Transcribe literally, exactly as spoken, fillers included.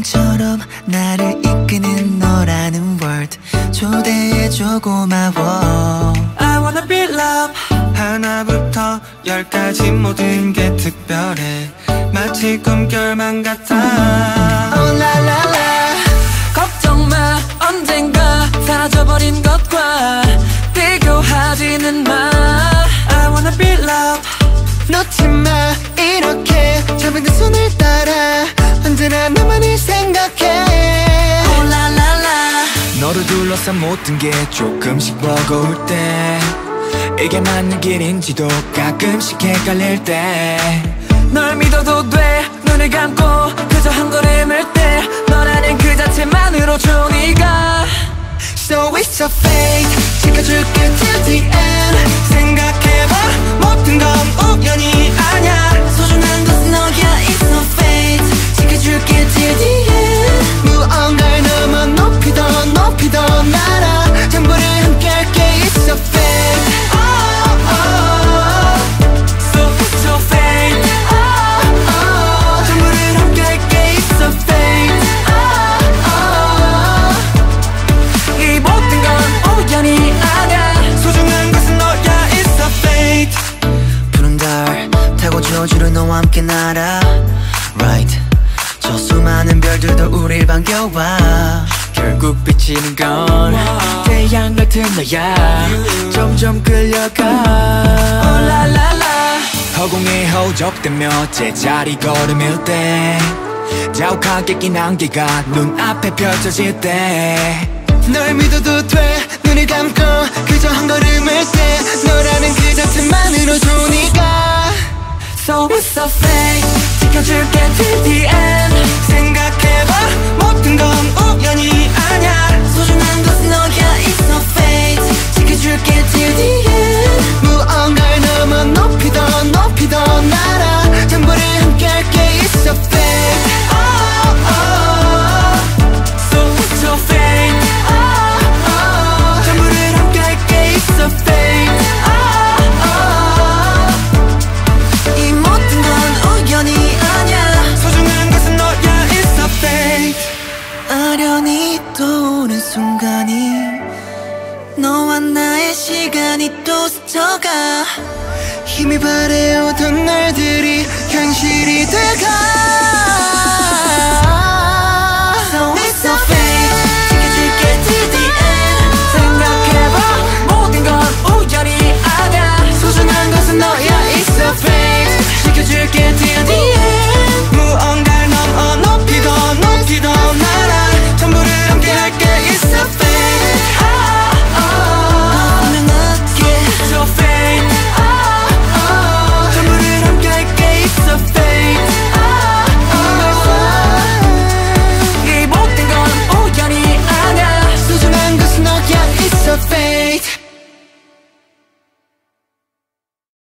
운명처럼 나를 이끄는 너라는 word 초대해줘 고마워. I wanna be love. 하나부터 열까지 모든 게 특별해. 마치 꿈결만 같아. Oh la la la. 걱정 마, 언젠가 사라져버린 것과 비교하지는 마. I wanna be love. 놓지 마, 이렇게 잡은 내 손을 따라 언제나 나만을 생각해. Oh la la la. 너를 둘러싼 모든 게 조금씩 버거울 때 이게 맞는 길인지도 가끔씩 헷갈릴 때 널 믿어도 돼. 눈을 감고 그저 한 걸음을 떼. 너라는 그 자체만으로 좋으니까. So it's a fate. 지켜줄게 till the end. 생각해봐, 모든 건 우연이 아냐. 소중한 것은 너야. It's a fate. 지켜줄게 till the end. 무언가를 넘어 높이 더 높이 더 날아 전부를 함께 할게. It's a fate. Oh, oh. So it's your fate. Oh, oh. 전부를 함께 할게. It's a fate. Oh, oh. 이 모든 건 우연이 아냐. 소중한 것은 너야. It's a fate. 푸른 달 타고 저주로 너와 함께 날아. Right. 저 수많은 별들도 우릴 반겨와. 결국 비치는 건 태양 같은 너야. 점점 끌려가. Oh la la la. 허공에 허우적대며 제자리 걸음일 때 자욱하게 낀 안개가 눈앞에 펼쳐질 때 널 믿어도 돼. 눈을 감고 그저 한 걸음을 떼. 너라는 그 자체만으로 좋으니까. So it's a fate. 지켜줄게 till the end. 생각해봐, 모든 건 우연이 아냐. 소중한 것은 너야. It's a fate. 지켜줄게 till the end. 무언가를 넘어 높이 더 높이 더 날아 전부를 함께 할게. It's a fate. Oh, oh. So it's your fate. Oh, oh. 전부를 함께 할게. It's a fate. Oh, oh. 이 모든 건 우연이 아냐. 소중한 것은 너야. It's a fate. 아련히 떠오는 순간이 너와 나의 시간이 또 스쳐가. 힘이 바래오던 날들이 현실이 돼가.